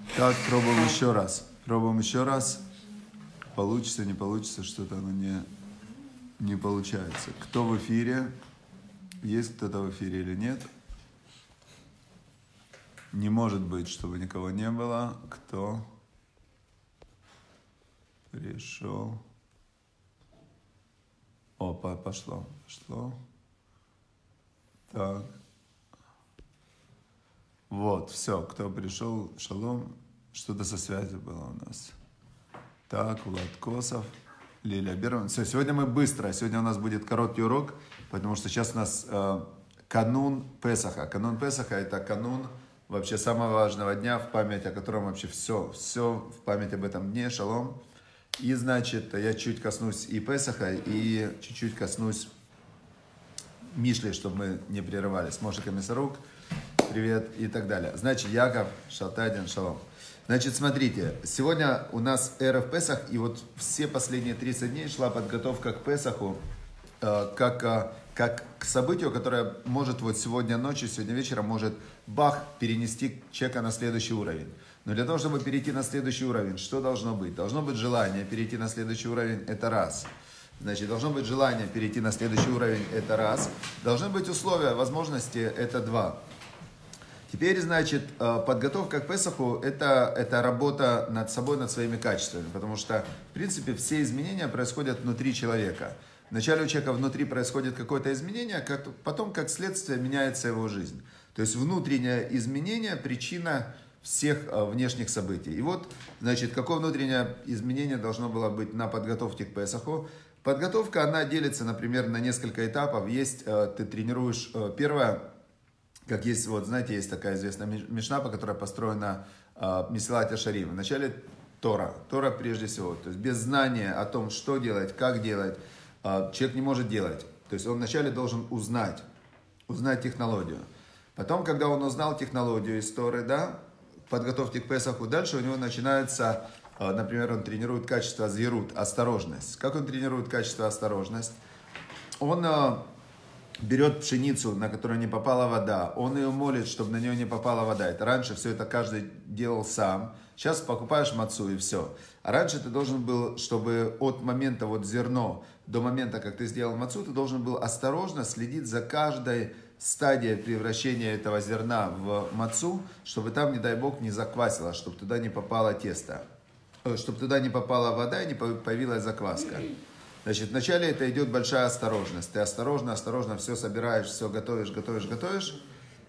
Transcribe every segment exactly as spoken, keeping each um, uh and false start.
Так, пробуем еще раз. Пробуем еще раз. Получится, не получится, что-то оно не, не получается. Кто в эфире? Есть кто-то в эфире или нет? Не может быть, чтобы никого не было. Кто пришел? О, пошло, пошло. Так. Вот, все, кто пришел, шалом. Что-то со связью было у нас. Так, Влад Косов, Лилия Берман. Все, сегодня мы быстро. Сегодня у нас будет короткий урок, потому что сейчас у нас э, канун Песаха. Канун Песаха – это канун вообще самого важного дня, в память о котором вообще все, все в память об этом дне. Шалом. И, значит, я чуть коснусь и Песаха, и чуть-чуть коснусь Мишли, чтобы мы не прерывались. Моше Комиссарук, привет, и так далее. Значит, Яков, Шалтадин, шалом. Значит, смотрите, сегодня у нас эра в Песах, и вот все последние тридцать дней шла подготовка к Песаху, э, как, э, как к событию, которое может вот сегодня ночью, сегодня вечером может бах перенести человека на следующий уровень. Но для того, чтобы перейти на следующий уровень, что должно быть? Должно быть желание перейти на следующий уровень, это раз. Значит, должно быть желание перейти на следующий уровень, это раз. Должны быть условия, возможности, это два. Теперь, значит, подготовка к Песаху это, – это работа над собой, над своими качествами. Потому что, в принципе, все изменения происходят внутри человека. Вначале у человека внутри происходит какое-то изменение, потом, как следствие, меняется его жизнь. То есть, внутреннее изменение – причина всех внешних событий. И вот, значит, какое внутреннее изменение должно было быть на подготовке к Песаху? Подготовка, она делится, например, на несколько этапов. Есть, ты тренируешь, первое, как есть, вот, знаете, есть такая известная мишна, которая построена э, Месилат Яшарим. Вначале Тора. Тора прежде всего. То есть без знания о том, что делать, как делать, э, человек не может делать. То есть он вначале должен узнать, узнать технологию. Потом, когда он узнал технологию из Торы, да, подготовки к Песаху, дальше у него начинается, э, например, он тренирует качество зирут, осторожность. Как он тренирует качество осторожность? Он... Э, берет пшеницу, на которую не попала вода, он ее молит, чтобы на нее не попала вода. Это раньше все это каждый делал сам. Сейчас покупаешь мацу и все. А раньше ты должен был, чтобы от момента вот зерно до момента, как ты сделал мацу, ты должен был осторожно следить за каждой стадией превращения этого зерна в мацу, чтобы там, не дай бог, не заквасило, чтобы туда не попало тесто, чтобы туда не попала вода и не появилась закваска. Значит, вначале это идет большая осторожность. Ты осторожно, осторожно все собираешь, все готовишь, готовишь, готовишь.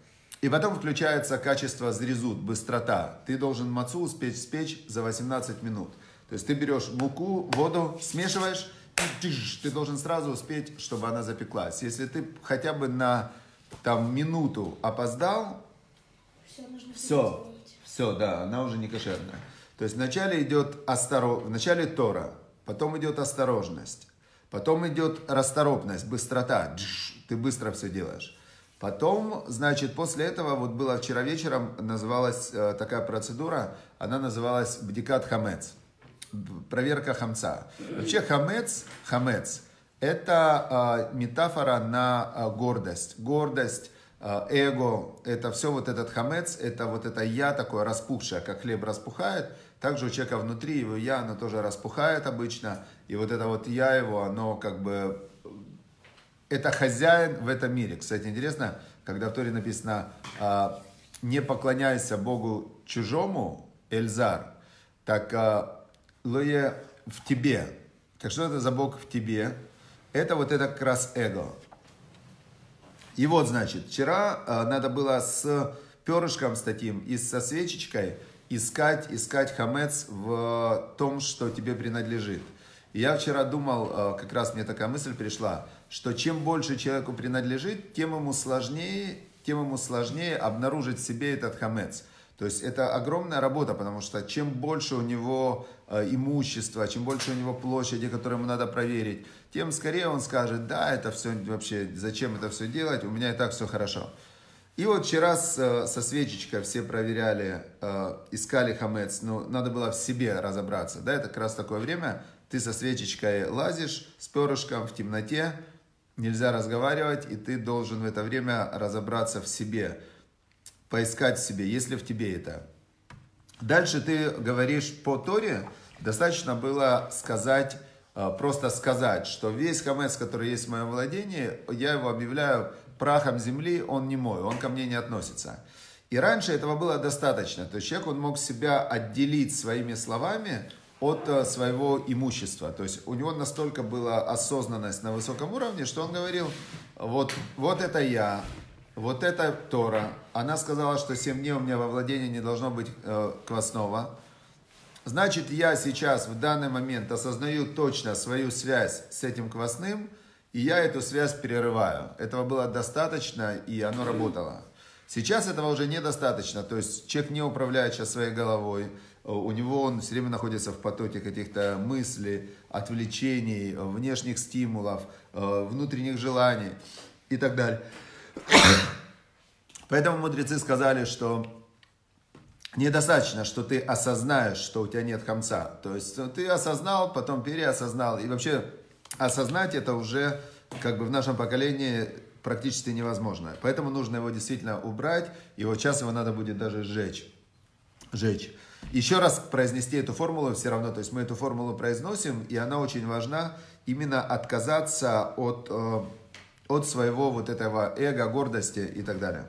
И потом включается качество зрезут, быстрота. Ты должен мацу успеть спечь за восемнадцать минут. То есть ты берешь муку, воду, смешиваешь, и ты должен сразу успеть, чтобы она запеклась. Если ты хотя бы на там, минуту опоздал, все, все, все, да, она уже не кошерная. То есть вначале идет осторож... вначале Тора. Потом идет осторожность, потом идет расторопность, быстрота, ты быстро все делаешь. Потом, значит, после этого, вот было вчера вечером, называлась э, такая процедура, она называлась бдикат хамец, проверка хамца. Вообще хамец, хамец, это э, метафора на э, гордость, гордость, э, эго, это все вот этот хамец, это вот это я такое распухшее, как хлеб распухает. Также у человека внутри его я, оно тоже распухает обычно. И вот это вот я его, оно как бы... Это хозяин в этом мире. Кстати, интересно, когда в Торе написано «Не поклоняйся Богу чужому, Эльзар», так «Лое в тебе». Так что это за Бог в тебе? Это вот это как раз эго. И вот, значит, вчера надо было с перышком с таким и со свечечкой искать, искать хамец в том, что тебе принадлежит. И я вчера думал, как раз мне такая мысль пришла, что чем больше человеку принадлежит, тем ему сложнее, тем ему сложнее обнаружить в себе этот хамец. То есть это огромная работа, потому что чем больше у него имущества, чем больше у него площади, которые ему надо проверить, тем скорее он скажет, да, это все вообще, зачем это все делать, у меня и так все хорошо. И вот вчера с, со свечечкой все проверяли, э, искали хамец, но надо было в себе разобраться. Да, это как раз такое время, ты со свечечкой лазишь, с перышком в темноте, нельзя разговаривать, и ты должен в это время разобраться в себе, поискать в себе, есть ли в тебе это. Дальше ты говоришь по Торе, достаточно было сказать, просто сказать, что весь хамец, который есть в моем владении, я его объявляю прахом земли, он не мой, он ко мне не относится. И раньше этого было достаточно. То есть человек, он мог себя отделить своими словами от своего имущества. То есть у него настолько была осознанность на высоком уровне, что он говорил, вот, вот это я, вот это Тора. Она сказала, что семь дней у меня во владении не должно быть э, квасного. Значит, я сейчас в данный момент осознаю точно свою связь с этим квасным, и я эту связь перерываю. Этого было достаточно, и оно работало. Сейчас этого уже недостаточно, то есть человек не управляет сейчас своей головой, у него он все время находится в потоке каких-то мыслей, отвлечений, внешних стимулов, внутренних желаний и так далее. Поэтому мудрецы сказали, что недостаточно, что ты осознаешь, что у тебя нет хамца. То есть ты осознал, потом переосознал. И вообще осознать это уже как бы в нашем поколении практически невозможно. Поэтому нужно его действительно убрать. И вот сейчас его надо будет даже сжечь. Сжечь. Еще раз произнести эту формулу все равно. То есть мы эту формулу произносим, и она очень важна. Именно отказаться от, от своего вот этого эго, гордости и так далее.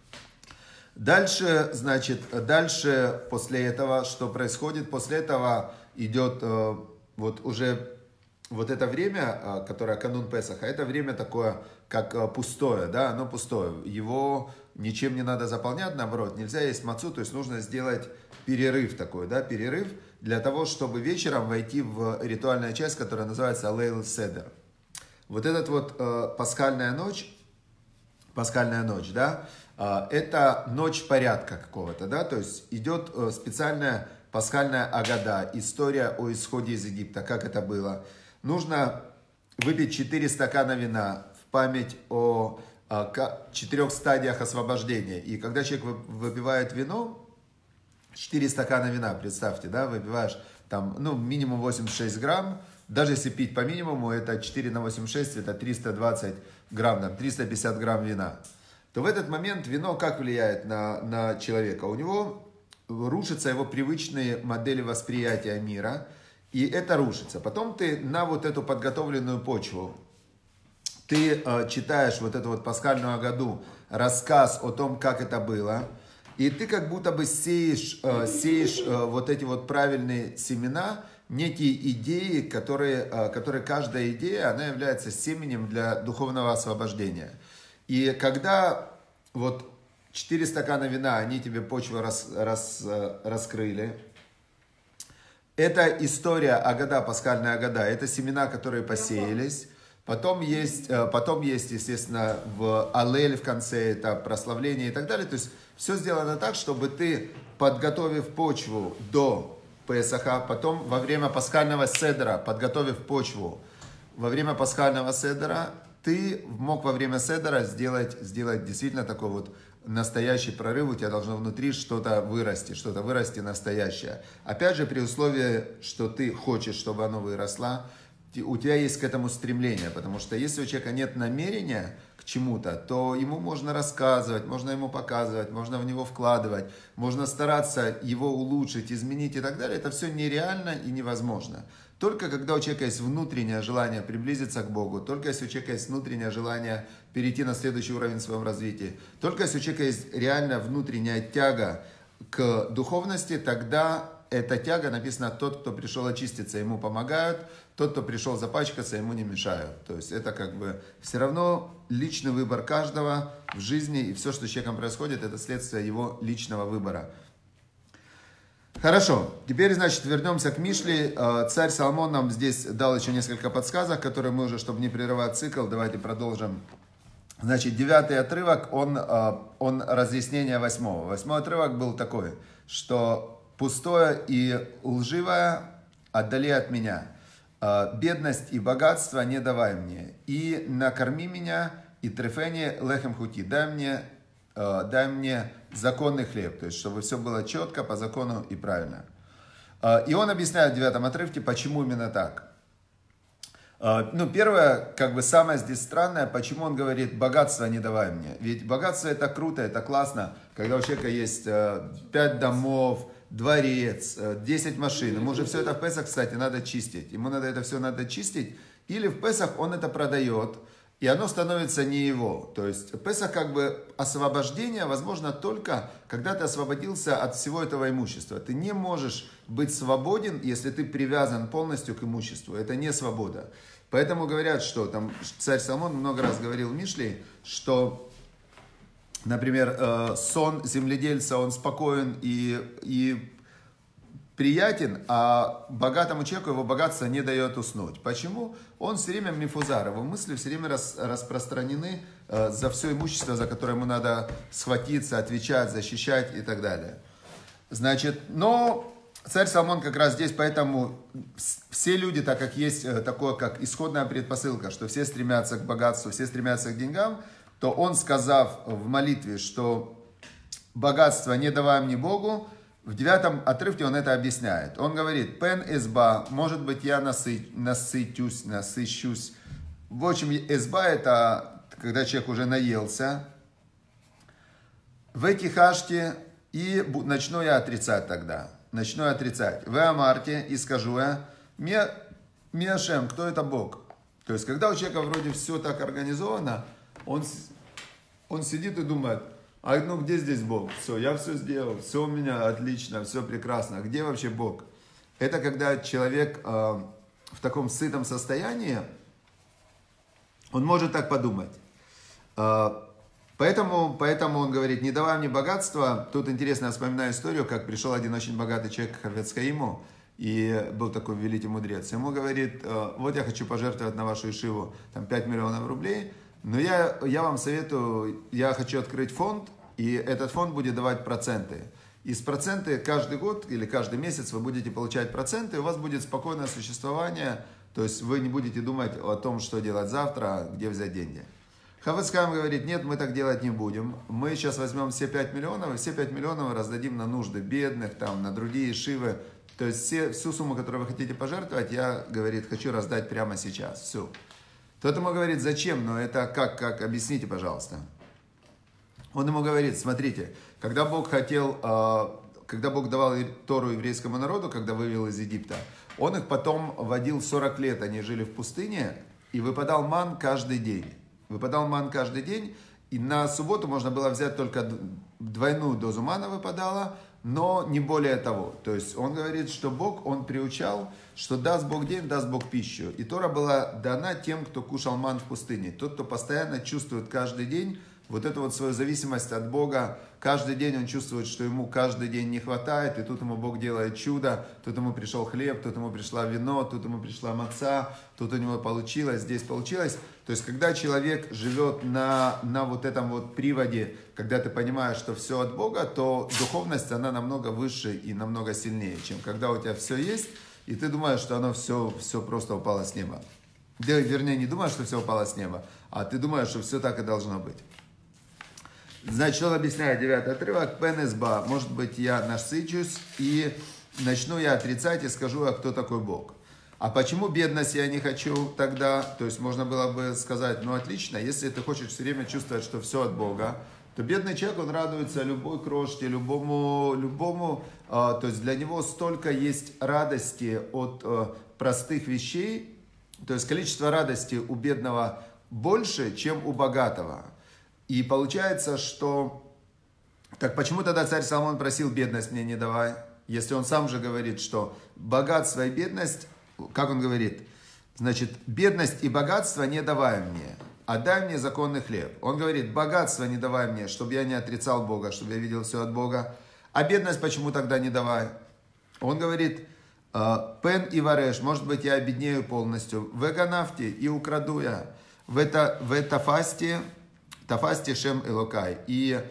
Дальше, значит, дальше после этого, что происходит? После этого идет э, вот уже вот это время, э, которое канун Песаха, это время такое, как э, пустое, да, оно пустое. Его ничем не надо заполнять, наоборот, нельзя есть мацу, то есть нужно сделать перерыв такой, да, перерыв для того, чтобы вечером войти в ритуальную часть, которая называется Лейл Седер. Вот этот вот э, пасхальная ночь, пасхальная ночь, да, это ночь порядка какого-то, да, то есть идет специальная пасхальная агада, история о исходе из Египта, как это было. Нужно выпить четыре стакана вина в память о четырех стадиях освобождения. И когда человек выпивает вино, четыре стакана вина, представьте, да, выпиваешь там, ну, минимум восемьдесят шесть грамм, даже если пить по минимуму, это четыре на восемьдесят шесть, это триста двадцать грамм, там, триста пятьдесят грамм вина. То в этот момент вино как влияет на, на человека? У него рушатся его привычные модели восприятия мира, и это рушится. Потом ты на вот эту подготовленную почву, ты э, читаешь вот эту вот пасхальную агаду, рассказ о том, как это было, и ты как будто бы сеешь, э, сеешь э, вот эти вот правильные семена, некие идеи, которые, э, которые каждая идея, она является семенем для духовного освобождения. И когда вот четыре стакана вина, они тебе почву рас, рас, раскрыли, это история агада, пасхальная агада, это семена, которые посеялись. Потом есть, потом есть, естественно, в алель в конце, это прославление и так далее. То есть все сделано так, чтобы ты, подготовив почву до Песаха, потом во время пасхального седера, подготовив почву во время пасхального седера, ты мог во время седера сделать, сделать действительно такой вот настоящий прорыв, у тебя должно внутри что-то вырасти, что-то вырасти настоящее. Опять же, при условии, что ты хочешь, чтобы оно выросло, у тебя есть к этому стремление, потому что если у человека нет намерения к чему-то, то ему можно рассказывать, можно ему показывать, можно в него вкладывать, можно стараться его улучшить, изменить и так далее. Это все нереально и невозможно. Только когда у человека есть внутреннее желание приблизиться к Богу, только если у человека есть внутреннее желание перейти на следующий уровень в своем развитии, только если у человека есть реально внутренняя тяга к духовности, тогда эта тяга, написано, тот, кто пришел очиститься, ему помогают, тот, кто пришел запачкаться, ему не мешают. То есть это как бы все равно личный выбор каждого в жизни, и все, что с человеком происходит, это следствие его личного выбора. Хорошо, теперь, значит, вернемся к Мишле. Царь Соломон нам здесь дал еще несколько подсказок, которые мы уже, чтобы не прерывать цикл, давайте продолжим. Значит, девятый отрывок, он, он разъяснение восьмого. Восьмой отрывок был такой, что пустое и лживое отдали от меня, бедность и богатство не давай мне, и накорми меня, и трефени лехем хути, дай мне, дай мне законный хлеб, то есть, чтобы все было четко, по закону и правильно. И он объясняет в девятом отрывке, почему именно так. Ну, первое, как бы самое здесь странное, почему он говорит, богатство не давай мне. Ведь богатство это круто, это классно, когда у человека есть пять домов, дворец, десять машин. Ему же все это в Песах, кстати, надо чистить. Ему надо это все надо чистить. Или в Песах он это продает, и оно становится не его. То есть Песах как бы освобождение возможно только, когда ты освободился от всего этого имущества. Ты не можешь быть свободен, если ты привязан полностью к имуществу. Это не свобода. Поэтому говорят, что там царь Соломон много раз говорил в Мишле, что, например, сон земледельца, он спокоен и, и приятен, а богатому человеку его богатство не дает уснуть. Почему? Он все время мифузар, его мысли все время рас, распространены э, за все имущество, за которое ему надо схватиться, отвечать, защищать и так далее. Значит, но царь Соломон как раз здесь, поэтому все люди, так как есть такое, как исходная предпосылка, что все стремятся к богатству, все стремятся к деньгам, то он, сказав в молитве, что богатство не давай мне Богу, в девятом отрывке он это объясняет. Он говорит, пен эсба, может быть, я насыщ, насытюсь, насыщусь. В общем, эсба это когда человек уже наелся. В эти хашти и начну я отрицать тогда. Начну я отрицать. В амарте и скажу я, миашем, кто это Бог? То есть, когда у человека вроде все так организовано, он, он сидит и думает, а ну где здесь Бог? Все, я все сделал, все у меня отлично, все прекрасно. Где вообще Бог? Это когда человек э, в таком сытом состоянии, он может так подумать. Э, поэтому, поэтому он говорит, не давай мне богатства. Тут интересно, я вспоминаю историю, как пришел один очень богатый человек к Хафец Хаиму, и был такой великий мудрец. Ему говорит, э, вот я хочу пожертвовать на вашу ишиву там, пять миллионов рублей, но я, я вам советую, я хочу открыть фонд, и этот фонд будет давать проценты. Из проценты каждый год или каждый месяц вы будете получать проценты, и у вас будет спокойное существование, то есть вы не будете думать о том, что делать завтра, где взять деньги. Хафец Хаим говорит, нет, мы так делать не будем. Мы сейчас возьмем все пять миллионов, и все пять миллионов раздадим на нужды бедных, там, на другие шивы. То есть все, всю сумму, которую вы хотите пожертвовать, я, говорит, хочу раздать прямо сейчас, всю. Тот ему говорит, зачем? Но это как, как, объясните, пожалуйста. Он ему говорит, смотрите, когда Бог хотел, когда Бог давал Тору еврейскому народу, когда вывел из Египта, Он их потом водил сорок лет, они жили в пустыне, и выпадал ман каждый день. Выпадал ман каждый день, и на субботу можно было взять только двойную дозу мана выпадала, но не более того. То есть он говорит, что Бог, он приучал, что даст Бог день, даст Бог пищу. И Тора была дана тем, кто кушал ман в пустыне. Тот, кто постоянно чувствует каждый день вот эту вот свою зависимость от Бога. Каждый день он чувствует, что ему каждый день не хватает, и тут ему Бог делает чудо. Тут ему пришел хлеб, тут ему пришла вино, тут ему пришла маца, тут у него получилось, здесь получилось. То есть, когда человек живет на, на вот этом вот приводе, когда ты понимаешь, что все от Бога, то духовность, она намного выше и намного сильнее, чем когда у тебя все есть, и ты думаешь, что оно все, все просто упало с неба. Ты, вернее, не думаешь, что все упало с неба, а ты думаешь, что все так и должно быть. Значит, он объясняет девятый отрывок. Пенесба, может быть, я насычусь и начну я отрицать и скажу, а кто такой Бог. А почему бедность я не хочу тогда? То есть можно было бы сказать, ну отлично, если ты хочешь все время чувствовать, что все от Бога, то бедный человек, он радуется любой крошке, любому, любому, э, то есть для него столько есть радости от э, простых вещей, то есть количество радости у бедного больше, чем у богатого. И получается, что... Так почему тогда царь Соломон просил бедность мне не давай? Если он сам же говорит, что богатство и бедность, как он говорит, значит, бедность и богатство не давай мне, а дай мне законный хлеб. Он говорит, богатство не давай мне, чтобы я не отрицал Бога, чтобы я видел все от Бога. А бедность почему тогда не давай? Он говорит, пен и вареш, может быть, я обеднею полностью. В эганафте и украду я. В это, в это фасте... Тафасти Шем Элокай, и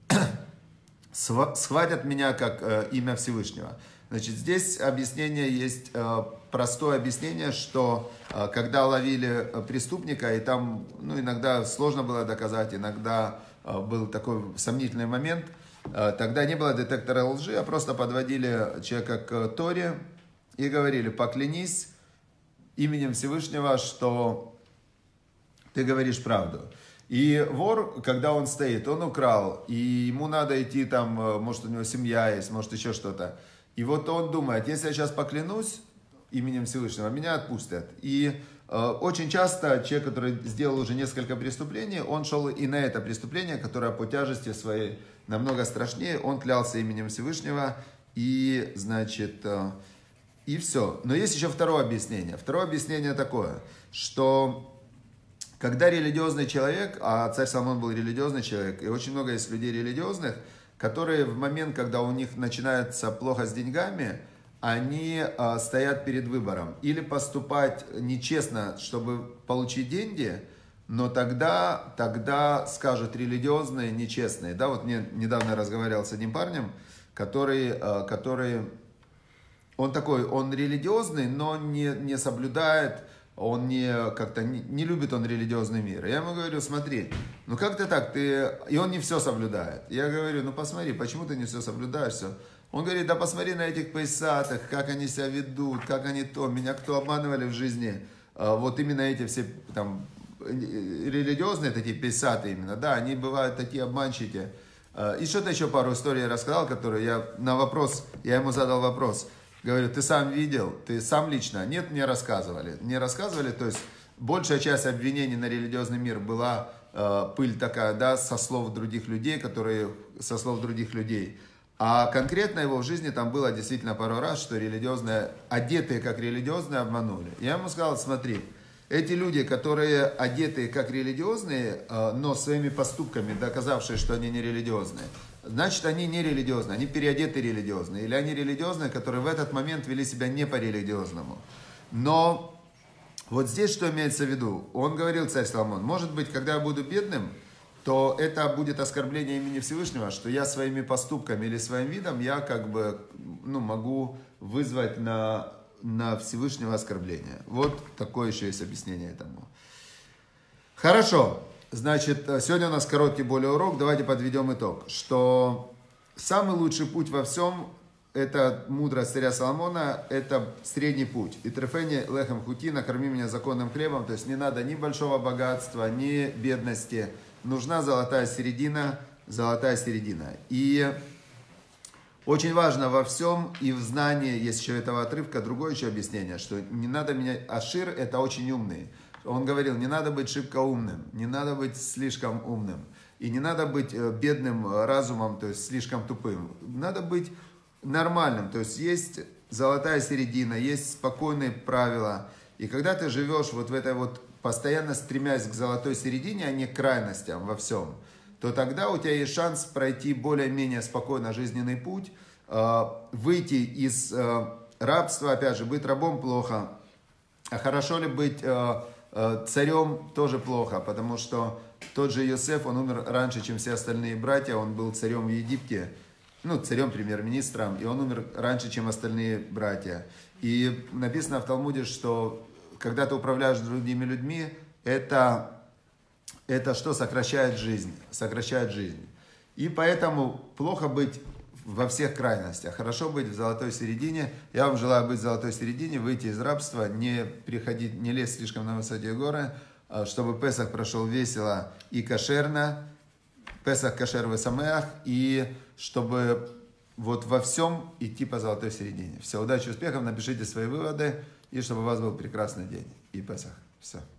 схватят меня как э, имя Всевышнего. Значит, здесь объяснение есть, э, простое объяснение, что э, когда ловили преступника, и там ну, иногда сложно было доказать, иногда э, был такой сомнительный момент, э, тогда не было детектора лжи, а просто подводили человека к Торе и говорили, поклянись именем Всевышнего, что ты говоришь правду. И вор, когда он стоит, он украл, и ему надо идти там, может у него семья есть, может еще что-то. И вот он думает, если я сейчас поклянусь именем Всевышнего, меня отпустят. И э, очень часто человек, который сделал уже несколько преступлений, он шел и на это преступление, которое по тяжести своей намного страшнее, он клялся именем Всевышнего, и, значит, э, и все. Но есть еще второе объяснение. Второе объяснение такое, что когда религиозный человек, а царь Соломон был религиозный человек, и очень много есть людей религиозных, которые в момент, когда у них начинается плохо с деньгами, они э, стоят перед выбором. Или поступать нечестно, чтобы получить деньги, но тогда, тогда скажут религиозные, нечестные. Да, вот мне недавно я разговаривал с одним парнем, который, э, который он такой, он религиозный, но не, не соблюдает, он не как-то не, не любит он религиозный мир. Я ему говорю, смотри, ну как ты так, ты... И он не все соблюдает. Я говорю, ну посмотри, почему ты не все соблюдаешь, все. Он говорит, да посмотри на этих пейсатах, как они себя ведут, как они то, меня кто обманывали в жизни. Вот именно эти все там религиозные такие пейсаты именно, да, они бывают такие обманщики. И что-то еще пару историй рассказал, которые я на вопрос, я ему задал вопрос. Говорю, ты сам видел, ты сам лично? Нет, мне рассказывали. Мне рассказывали, то есть большая часть обвинений на религиозный мир была э, пыль такая, да, со слов других людей, которые, со слов других людей. А конкретно его в жизни там было действительно пару раз, что религиозные, одетые как религиозные, обманули. Я ему сказал, смотри, эти люди, которые одетые как религиозные, э, но своими поступками доказавшие, что они не религиозные, значит, они не религиозные, они переодеты религиозные. Или они религиозные, которые в этот момент вели себя не по-религиозному. Но вот здесь что имеется в виду? Он говорил, царь Соломон, может быть, когда я буду бедным, то это будет оскорбление имени Всевышнего, что я своими поступками или своим видом, я как бы ну, могу вызвать на, на Всевышнего оскорбление. Вот такое еще есть объяснение этому. Хорошо. Значит, сегодня у нас короткий более урок, давайте подведем итог, что самый лучший путь во всем, это мудрость царя Соломона, это средний путь. И трефени лехем хути, накорми меня законным хлебом, то есть не надо ни большого богатства, ни бедности, нужна золотая середина, золотая середина. И очень важно во всем, и в знании, есть еще этого отрывка, другое еще объяснение, что не надо менять, ашир это очень умный. Он говорил, не надо быть шибко умным, не надо быть слишком умным. И не надо быть бедным разумом, то есть слишком тупым. Надо быть нормальным. То есть есть золотая середина, есть спокойные правила. И когда ты живешь вот в этой вот, постоянно стремясь к золотой середине, а не к крайностям во всем, то тогда у тебя есть шанс пройти более-менее спокойно жизненный путь, выйти из рабства, опять же, быть рабом плохо. А хорошо ли быть... Царем тоже плохо, потому что тот же Йосеф, он умер раньше, чем все остальные братья, он был царем в Египте, ну, царем, премьер-министром, и он умер раньше, чем остальные братья. И написано в Талмуде, что когда ты управляешь другими людьми, это, это что сокращает жизнь, сокращает жизнь. И поэтому плохо быть во всех крайностях. Хорошо быть в золотой середине. Я вам желаю быть в золотой середине, выйти из рабства, не приходить, не лезть слишком на высокие горы, чтобы Песах прошел весело и кошерно, Песах кошер весамеах, и чтобы вот во всем идти по золотой середине. Все, удачи, успехов, напишите свои выводы, и чтобы у вас был прекрасный день и Песах. Все.